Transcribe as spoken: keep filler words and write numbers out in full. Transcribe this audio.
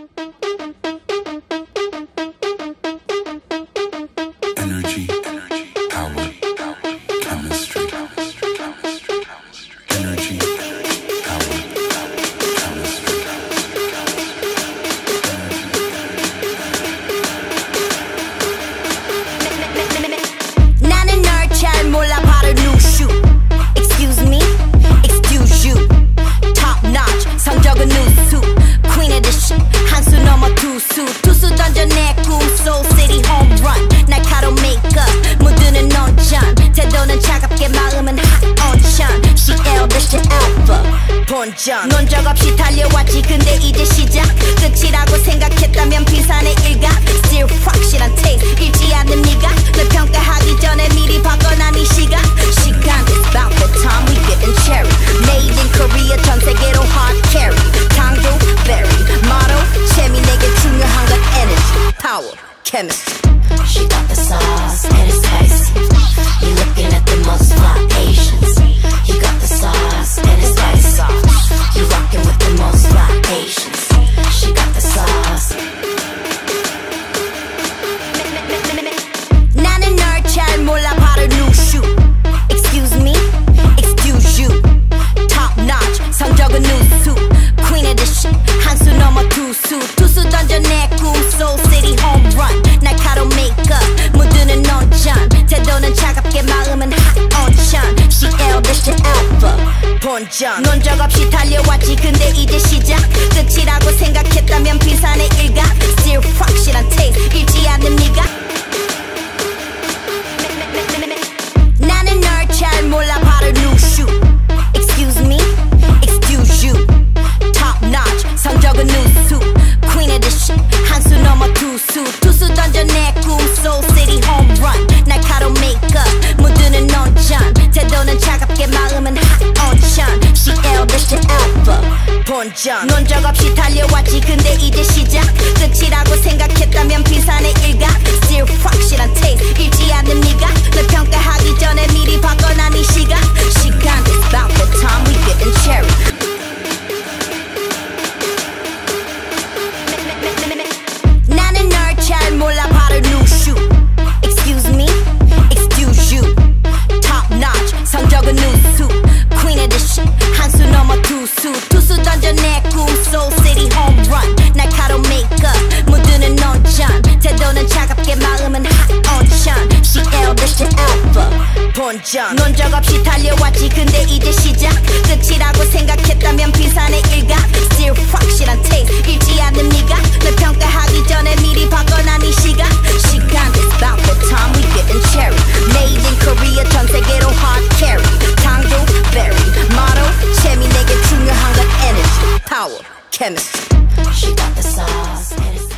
Energy, power, chemistry, energy, power, chemistry. 나는 널 잘 몰라 바로 누슈. Excuse me, excuse you. Top notch, 성적은 누수. Queen of the shit, 한 수 넘어 투수. 투수 던져 내 꿈, Soul City home run. 날카로운 메이크업, 무드는 논전. 태도는 차갑게 마음은 hot on 천. Kiel Tutin alpha, 본전. 논적 없이 달려왔지 근데 이제 시작. 끝이라고 생각했다면 비산의 일각. Still 확실한 taste, 잃지 않는 미각. 널 평가하기 전에 미리 바꿔난 이 시각. 시간 is about the time we getting cherry. Made in Korea, 전 세계로 hard carry. 강도, berry, motto, 재미 내게 중요한 건 energy, power, chemistry. She got the sauce and it's spicy. You're looking at the most fly Asians. You got the sauce and it's spicy. You're rocking with the most fly Asians. She got the sauce. 나는 널 잘 몰라 바로 누슈. Excuse me, excuse you. Top notch, 성적은 누수. Queen of the shit, 한 수 넘어 투수. 투수 던져 내 꿈, Soul City home run. 날카로운 메이크업, 무드는 논전. 태도는 차갑게 마음은 hot on 천. Kiel Tutin alpha, 본전. 논적 없이 달려왔지 근데 이제 시작. 끝이라고 생각했다면 비산의 일각. Still 확실한 taste, 잃지 않는 미각. 나는 널 잘 몰라 바로 누슈. Excuse me, excuse you. Top notch, 성적은 누수. Queen of the shit, 한 수 넘어 투수. 투수 던져 내 꿈, Soul City home run. 날카로운 메이크업, 무드는 논전. 태도는 차갑게 마음은 hot on 천. Kiel Tutin alpha, 본전. 논적 없이 달려왔지 근데 이제 시작. 끝이라고 생각했다면 비산의 일각. Still 확실한 taste, 잃지 않는 미각. 널 평가하기 전에 미리 바꿔난 이 시각. 시간 is about the time we getting cherry. 나는 널 잘 몰라 바로 누슈. Excuse me, excuse you. Top notch, 성적은 누수. Queen of the shit, 한 수 넘어 투수. 투수 던져 내 꿈, Soul City home run. 날카로운 메이크업, 무드는 논전. 태도는 차갑게 마음은 hot on 천. Kiel Tutin alpha, 본전. 논적 없이 달려왔지 근데 이제 시작. 끝이라고 생각했다면 비산의 일각. Still 확실한 taste, 잃지 않는 미각. 널 평가하기 전에 미리 바꿔난 이 시각. 시간 is about the time we getting cherry. Made in Korea, 전 세계로 hard carry. 강도, berry, motto, 재미 내게 중요한 건 energy, power, chemistry. She got the sauce and it's